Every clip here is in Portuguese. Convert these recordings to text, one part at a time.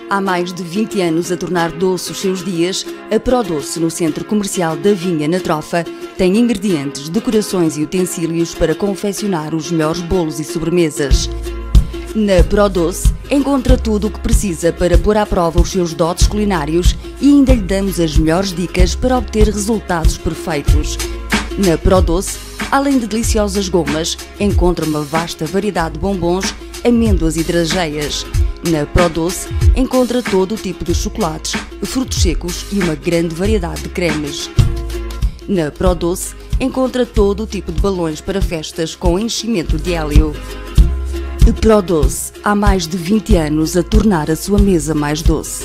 Há mais de 20 anos a tornar doce os seus dias, a Prodoce, no Centro Comercial da Vinha, na Trofa, tem ingredientes, decorações e utensílios para confeccionar os melhores bolos e sobremesas. Na Prodoce encontra tudo o que precisa para pôr à prova os seus dotes culinários e ainda lhe damos as melhores dicas para obter resultados perfeitos. Na Prodoce, além de deliciosas gomas, encontra uma vasta variedade de bombons, amêndoas e drageias. Na Prodoce encontra todo o tipo de chocolates, frutos secos e uma grande variedade de cremes. Na Prodoce encontra todo o tipo de balões para festas com enchimento de hélio. Prodoce, há mais de 20 anos a tornar a sua mesa mais doce.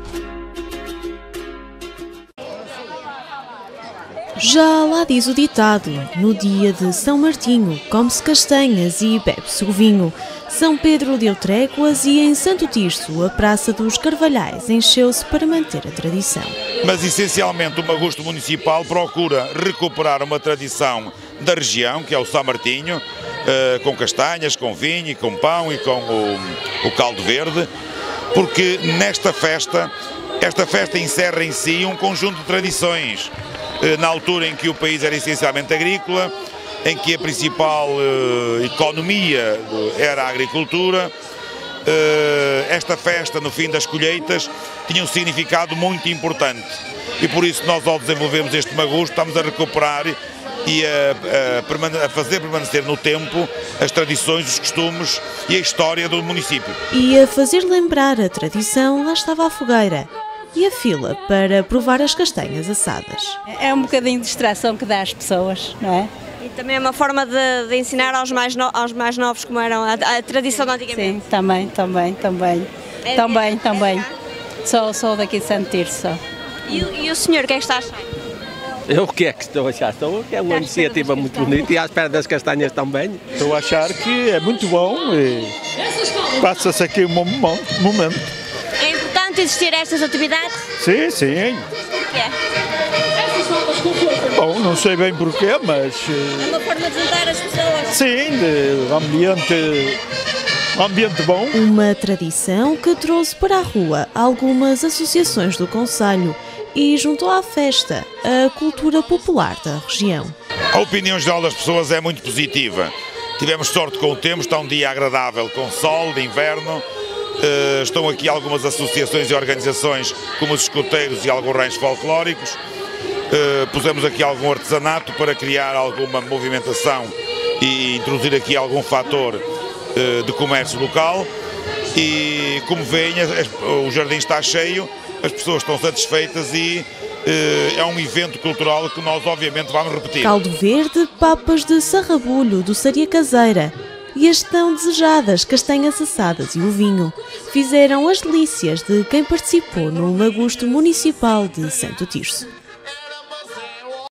Já lá diz o ditado, no dia de São Martinho, come-se castanhas e bebe-se o vinho. São Pedro deu tréguas e em Santo Tirso a Praça dos Carvalhais encheu-se para manter a tradição. Mas essencialmente o Magusto Municipal procura recuperar uma tradição da região, que é o São Martinho, com castanhas, com vinho, com pão e com o caldo verde, porque esta festa encerra em si um conjunto de tradições. Na altura em que o país era essencialmente agrícola, em que a principal economia era a agricultura, esta festa, no fim das colheitas, tinha um significado muito importante. E por isso nós, ao desenvolvermos este Magusto, estamos a recuperar e a fazer permanecer no tempo as tradições, os costumes e a história do município. E a fazer lembrar a tradição, lá estava a fogueira e a fila para provar as castanhas assadas. É um bocadinho de distração que dá às pessoas, não é? E também é uma forma de ensinar aos mais novos como era a tradição de antigamente. Sim, também. Sou daqui de Santo Tirso. E o senhor, o que é que está a achar? Eu o que é que estou a achar? Estou que é uma iniciativa muito bonita e à espera das castanhas também. Estou a achar que é muito bom e passa-se aqui um bom momento. É importante existir estas atividades? Sim. Porquê? Bom, não sei bem porquê, mas... É uma forma de juntar as pessoas? Sim, de ambiente bom. Uma tradição que trouxe para a rua algumas associações do concelho e juntou à festa a cultura popular da região. A opinião geral das pessoas é muito positiva. Tivemos sorte com o tempo, está um dia agradável, com sol de inverno. Estão aqui algumas associações e organizações, como os escoteiros e algorrões folclóricos. Pusemos aqui algum artesanato para criar alguma movimentação e introduzir aqui algum fator de comércio local. E como veem, o jardim está cheio, as pessoas estão satisfeitas e é um evento cultural que nós obviamente vamos repetir. Caldo verde, papas de sarrabulho, doçaria caseira e as tão desejadas castanhas assadas e o vinho fizeram as delícias de quem participou no Magusto Municipal de Santo Tirso.